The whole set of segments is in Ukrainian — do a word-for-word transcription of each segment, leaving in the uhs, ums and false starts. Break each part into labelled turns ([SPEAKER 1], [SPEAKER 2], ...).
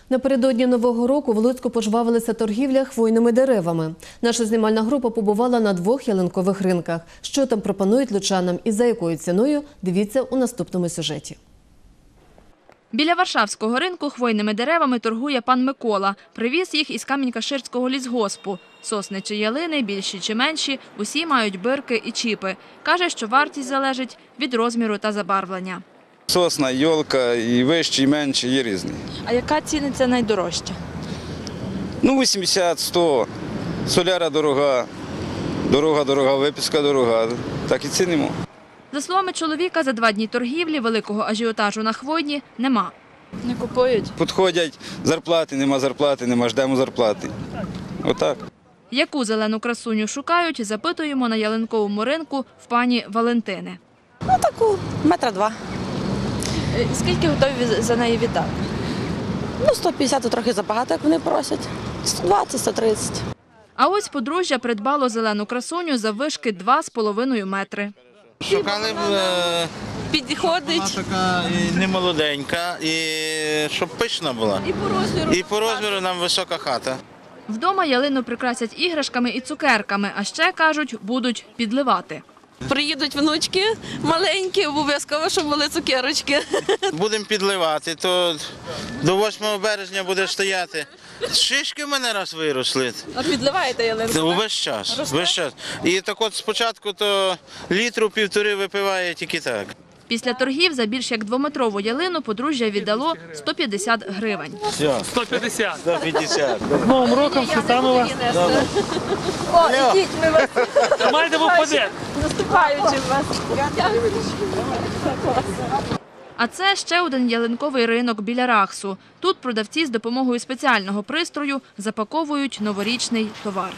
[SPEAKER 1] Напередодні Нового року в Луцьку пожвавилася торгівля хвойними деревами. Наша знімальна група побувала на двох ялинкових ринках. Що там пропонують лучанам і за якою ціною – дивіться у наступному сюжеті.
[SPEAKER 2] Біля Варшавського ринку хвойними деревами торгує пан Микола. Привіз їх із Камінь-Каширського лісгоспу. Сосни чи ялини, більші чи менші, усі мають бирки і чіпи. Каже, що вартість залежить від розміру та забарвлення.
[SPEAKER 3] Сосна, йолка, і вищі, і менші, є різні.
[SPEAKER 2] А яка ціна найдорожча?
[SPEAKER 3] Ну, вісімдесят, сто. Соляра дорога, дорога дорога, випіска дорога. Так і цінимо.
[SPEAKER 2] За словами чоловіка, за два дні торгівлі великого ажіотажу на хвойні нема.
[SPEAKER 4] Не купують?
[SPEAKER 3] Підходять, зарплати, нема зарплати, нема, ждемо зарплати. Отак.
[SPEAKER 2] Яку зелену красуню шукають, запитуємо на ялинковому ринку в пані Валентини.
[SPEAKER 4] Ну, таку, метра два.
[SPEAKER 2] Скільки готові за неї віддати?
[SPEAKER 4] Ну, сто п'ятдесят то трохи забагато, як вони просять. сто двадцять - сто тридцять.
[SPEAKER 2] А ось подружжя придбало зелену красуню заввишки два з половиною метри.
[SPEAKER 5] Шукали б,
[SPEAKER 4] Підходить.
[SPEAKER 5] вона така і не молоденька, і щоб пишна була.
[SPEAKER 4] І по розміру.
[SPEAKER 5] І по розміру нам висока хата.
[SPEAKER 2] Вдома ялину прикрасять іграшками і цукерками, а ще, кажуть, будуть підливати.
[SPEAKER 4] Приїдуть внучки маленькі, обов'язково, щоб були цукерочки.
[SPEAKER 5] Будемо підливати, то до восьмого березня буде стояти. Шишки в мене раз виросли.
[SPEAKER 4] А підливаєте ялинку?
[SPEAKER 5] Увесь час, весь час. І так от спочатку то літру півтори випиває тільки так.
[SPEAKER 2] Після торгів за більш як двометрову ялину подружжя віддало сто п'ятдесят гривень.
[SPEAKER 5] Все.
[SPEAKER 6] сто п'ятдесят.
[SPEAKER 5] сто п'ятдесят.
[SPEAKER 6] З Новим роком, Святами вас.
[SPEAKER 4] О, ідіть, ми вас
[SPEAKER 6] Тримайте був подет.
[SPEAKER 4] наступаючи вас.
[SPEAKER 2] А це ще один ялинковий ринок біля Рахсу. Тут продавці з допомогою спеціального пристрою запаковують новорічний товар.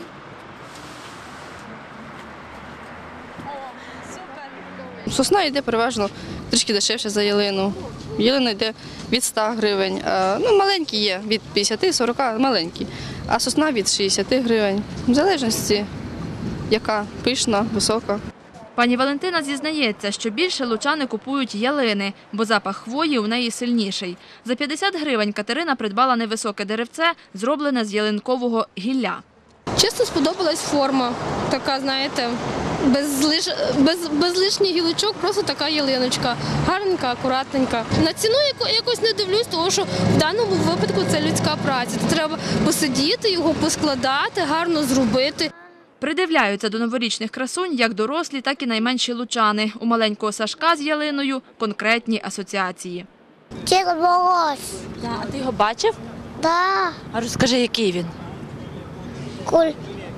[SPEAKER 7] Сосна йде переважно трішки дешевше за ялину. Ялина йде від ста гривень. Ну, маленькі є, від п'ятдесят - сорока маленькі. А сосна від шістдесят гривень. В залежності, яка пишна, висока.
[SPEAKER 2] Пані Валентина зізнається, що більше лучани купують ялини, бо запах хвої у неї сильніший. За п'ятдесят гривень Катерина придбала невисоке деревце, зроблене з ялинкового гілля.
[SPEAKER 8] Чесно, сподобалась форма, така, знаєте, без, лиш... без, без лишніх гілочок, просто така ялиночка, гарненька, акуратненька. На ціну якось не дивлюсь, тому що в даному випадку це людська праця. Треба посидіти, його поскладати, гарно зробити.
[SPEAKER 2] Придивляються до новорічних красунь як дорослі, так і найменші лучани. У маленького Сашка з ялиною конкретні асоціації.
[SPEAKER 9] Черволос.
[SPEAKER 4] А ти його бачив?
[SPEAKER 9] Да.
[SPEAKER 4] А розкажи, який він?
[SPEAKER 9] Куль.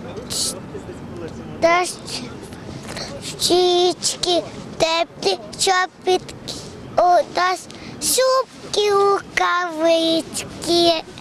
[SPEAKER 9] Дощ. Щічки, теплі чобітки. У нас шубки, рукавички.